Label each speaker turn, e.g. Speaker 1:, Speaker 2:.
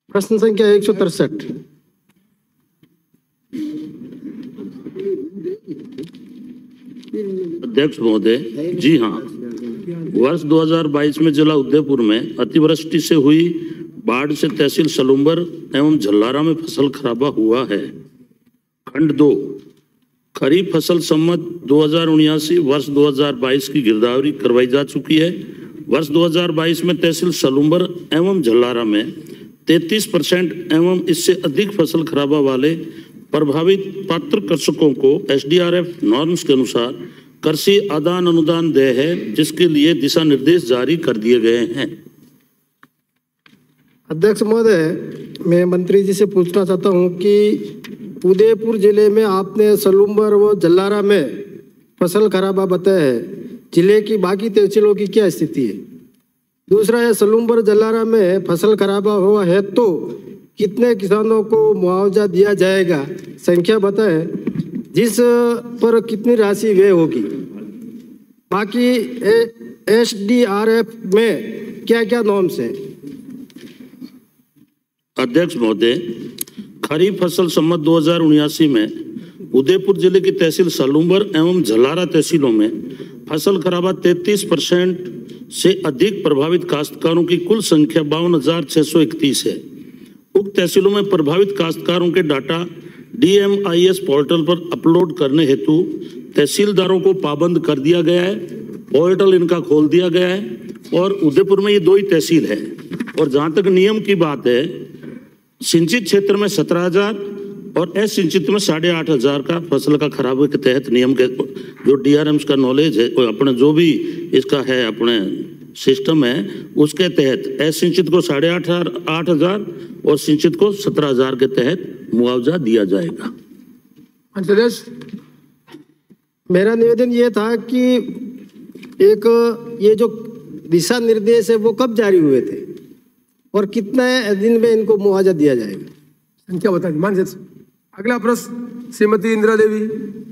Speaker 1: प्रश्न संख्या 163।
Speaker 2: अध्यक्ष महोदय, जी हाँ, वर्ष 2022 में जिला उदयपुर में अतिवृष्टि से हुई बाढ़ से तहसील सलूम्बर एवं झल्लारा में फसल खराबा हुआ है। खंड 2, खरीफ फसल सम्मत 2079 वर्ष 2022 की गिरदावरी करवाई जा चुकी है। वर्ष 2022 में तहसील सलूम्बर एवं झल्लारा में 33% एवं इससे अधिक फसल खराबा वाले प्रभावित पात्र कृषकों को SDRF नॉर्म्स के अनुसार कृषि आदान अनुदान देय है, जिसके लिए दिशा निर्देश जारी कर दिए गए हैं।
Speaker 1: अध्यक्ष महोदय, मैं मंत्री जी से पूछना चाहता हूं कि उदयपुर जिले में आपने सलूम्बर व झल्लारा में फसल खराबा बताया है, जिले की बाकी तहसीलों की क्या स्थिति है? दूसरा है, सलूम्बर झल्लारा में फसल खराबा हुआ है तो कितने किसानों को मुआवजा दिया जाएगा, संख्या बताएं, जिस पर कितनी राशि व्यय होगी? बाकी SDRF में क्या क्या नॉर्म्स है?
Speaker 2: अध्यक्ष महोदय, खरीफ फसल सम्मत 2079 में उदयपुर जिले की तहसील सलूम्बर एवं झल्लारा तहसीलों में फसल खराबा 33% से अधिक प्रभावित काश्तकारों की कुल संख्या 52,631 है। उक्त तहसीलों में प्रभावित काश्तकारों के डाटा DMIS पोर्टल पर अपलोड करने हेतु तहसीलदारों को पाबंद कर दिया गया है। पोर्टल इनका खोल दिया गया है और उदयपुर में ये 2 ही तहसील है। और जहाँ तक नियम की बात है, सिंचित क्षेत्र में 17,000 और असिंचित में 8,500 का फसल का खराबे के तहत नियम के जो DRMs का नॉलेज है, अपने जो भी इसका है अपने सिस्टम है, उसके तहत असिंचित को 8,500 और सिंचित को 17,000 के तहत मुआवजा दिया जाएगा।
Speaker 1: मेरा निवेदन ये था कि एक ये जो दिशा निर्देश है वो कब जारी हुए थे और कितने दिन में इनको मुआवजा दिया जाएगा?
Speaker 3: संख्या बता दी। अगला प्रश्न श्रीमती इंदिरा देवी।